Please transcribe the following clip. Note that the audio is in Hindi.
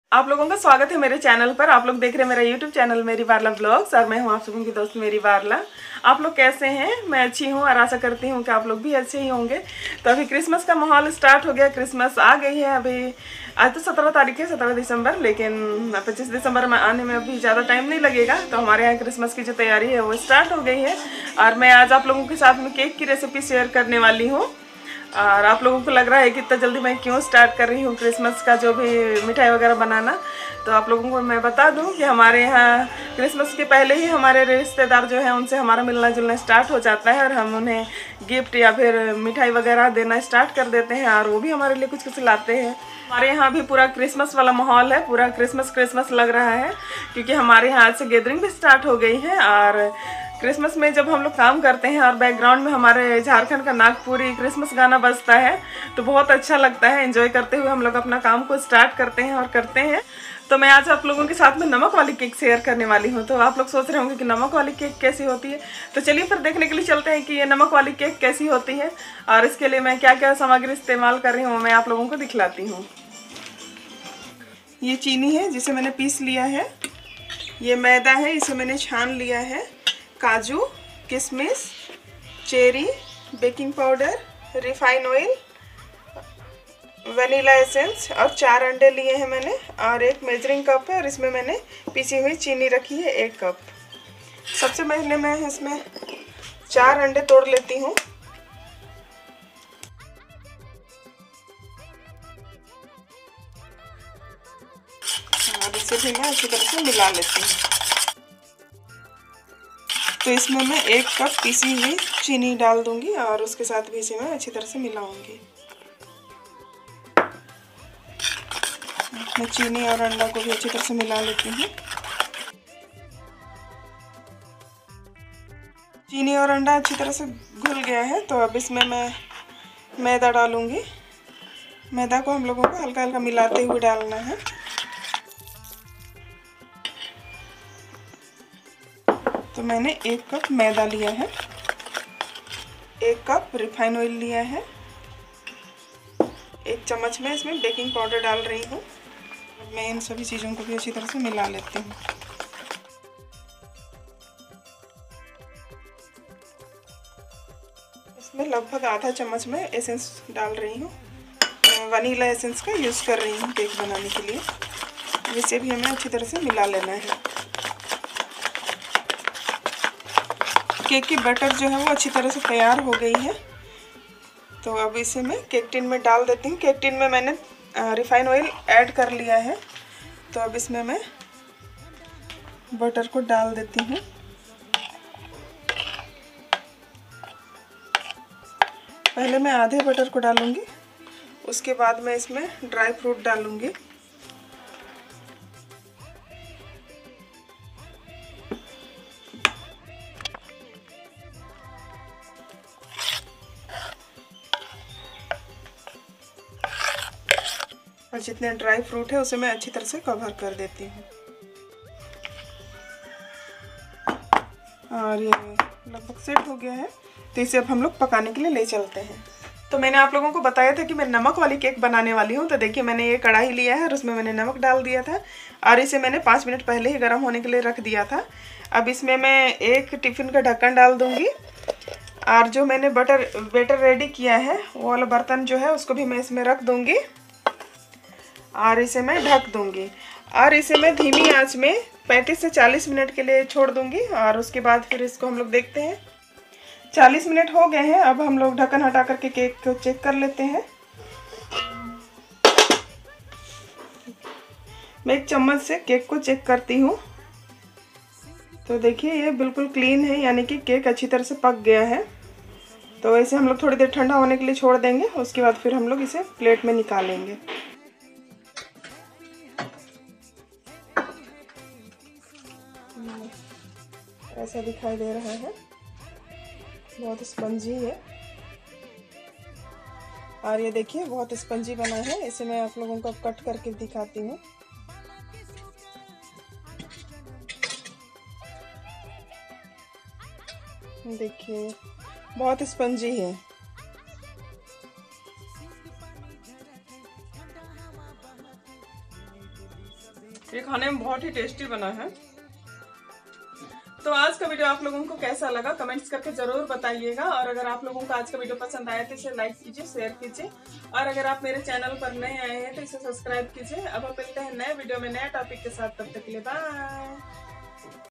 आप लोगों का स्वागत है मेरे चैनल पर। आप लोग देख रहे हैं मेरा यूट्यूब चैनल मेरी वारला ब्लॉग्स और मैं हूं आप सबों की दोस्त मेरी वारला। आप लोग कैसे हैं? मैं अच्छी हूं और आशा करती हूं कि आप लोग भी अच्छे ही होंगे। तो अभी क्रिसमस का माहौल स्टार्ट हो गया, क्रिसमस आ गई है। अभी आज तो 17 तारीख है, 17 दिसंबर, लेकिन 25 दिसंबर में आने में अभी ज़्यादा टाइम नहीं लगेगा। तो हमारे यहाँ क्रिसमस की जो तैयारी है वो स्टार्ट हो गई है और मैं आज आप लोगों के साथ में केक की रेसिपी शेयर करने वाली हूँ। और आप लोगों को लग रहा है कि इतना जल्दी मैं क्यों स्टार्ट कर रही हूँ क्रिसमस का जो भी मिठाई वगैरह बनाना। तो आप लोगों को मैं बता दूँ कि हमारे यहाँ क्रिसमस के पहले ही हमारे रिश्तेदार जो हैं उनसे हमारा मिलना जुलना स्टार्ट हो जाता है और हम उन्हें गिफ्ट या फिर मिठाई वगैरह देना स्टार्ट कर देते हैं और वो भी हमारे लिए कुछ कुछ लाते हैं। हमारे यहाँ भी पूरा क्रिसमस वाला माहौल है, पूरा क्रिसमस क्रिसमस लग रहा है क्योंकि हमारे यहाँ आज से गैदरिंग भी स्टार्ट हो गई है। और क्रिसमस में जब हम लोग काम करते हैं और बैकग्राउंड में हमारे झारखंड का नागपुरी क्रिसमस गाना बजता है तो बहुत अच्छा लगता है। एंजॉय करते हुए हम लोग अपना काम को स्टार्ट करते हैं और करते हैं। तो मैं आज आप लोगों के साथ में नमक वाली केक शेयर करने वाली हूँ। तो आप लोग सोच रहे होंगे कि नमक वाली केक कैसी होती है, तो चलिए फिर देखने के लिए चलते हैं कि ये नमक वाली केक कैसी होती है और इसके लिए मैं क्या क्या सामग्री इस्तेमाल कर रही हूँ मैं आप लोगों को दिखलाती हूँ। ये चीनी है जिसे मैंने पीस लिया है, ये मैदा है इसे मैंने छान लिया है, काजू, किशमिश, cherry, baking powder, refine oil, vanilla essence और 4 अंडे लिए हैं मैंने और एक मेजरिंग कप है और इसमें मैंने पीसी हुई चीनी रखी है 1 कप। सबसे पहले मैं इसमें 4 अंडे तोड़ लेती हूँ। और इसे भी मैं अच्छी तरह से मिला लेती हूँ। तो इसमें मैं 1 कप पीसी हुई चीनी डाल दूंगी और उसके साथ भी इसे मैं अच्छी तरह से मिलाऊंगी। मैं चीनी और अंडा को भी अच्छी तरह से मिला लेती हूँ। चीनी और अंडा अच्छी तरह से घुल गया है तो अब इसमें मैं मैदा डालूंगी। मैदा को हम लोगों को हल्का हल्का मिलाते हुए डालना है। तो मैंने 1 कप मैदा लिया है, 1 कप रिफाइन ऑयल लिया है, 1 चम्मच में इसमें बेकिंग पाउडर डाल रही हूँ। मैं इन सभी चीज़ों को भी अच्छी तरह से मिला लेती हूँ। इसमें लगभग आधा चम्मच में एसेंस डाल रही हूँ, वनीला एसेंस का यूज़ कर रही हूँ केक बनाने के लिए। इसे भी हमें अच्छी तरह से मिला लेना है। केक की बैटर जो है वो अच्छी तरह से तैयार हो गई है। तो अब इसे मैं केक टिन में डाल देती हूँ। केक टिन में मैंने रिफाइन ऑयल ऐड कर लिया है। तो अब इसमें मैं बटर को डाल देती हूँ। पहले मैं आधे बटर को डालूंगी, उसके बाद मैं इसमें ड्राई फ्रूट डालूंगी। और जितने ड्राई फ्रूट है उसे मैं अच्छी तरह से कवर कर देती हूँ। और ये लगभग सेट हो गया है तो इसे अब हम लोग पकाने के लिए ले चलते हैं। तो मैंने आप लोगों को बताया था कि मैं नमक वाली केक बनाने वाली हूँ। तो देखिए मैंने ये कढ़ाई लिया है और उसमें मैंने नमक डाल दिया था और इसे मैंने 5 मिनट पहले ही गर्म होने के लिए रख दिया था। अब इसमें मैं एक टिफ़िन का ढक्कन डाल दूँगी और जो मैंने बैटर रेडी किया है वो वाला बर्तन जो है उसको भी मैं इसमें रख दूँगी और इसे मैं ढक दूँगी और इसे मैं धीमी आंच में 35 से 40 मिनट के लिए छोड़ दूँगी। और उसके बाद फिर इसको हम लोग देखते हैं। 40 मिनट हो गए हैं। अब हम लोग ढक्कन हटा करके केक को चेक कर लेते हैं। मैं एक चम्मच से केक को चेक करती हूँ। तो देखिए ये बिल्कुल क्लीन है, यानी कि केक अच्छी तरह से पक गया है। तो ऐसे हम लोग थोड़ी देर ठंडा होने के लिए छोड़ देंगे, उसके बाद फिर हम लोग इसे प्लेट में निकालेंगे। ऐसा दिखाई दे रहा है, बहुत स्पंजी है और ये देखिए बहुत स्पंजी बना है। इसे मैं आप लोगों को कट करके दिखाती हूँ। देखिए बहुत स्पंजी है। ये खाने में बहुत ही टेस्टी बना है। तो आज का वीडियो आप लोगों को कैसा लगा कमेंट्स करके जरूर बताइएगा। और अगर आप लोगों को आज का वीडियो पसंद आया तो इसे लाइक कीजिए, शेयर कीजिए। और अगर आप मेरे चैनल पर नए आए हैं तो इसे सब्सक्राइब कीजिए। अब हम मिलते हैं नए वीडियो में नए टॉपिक के साथ, तब तक के लिए बाय।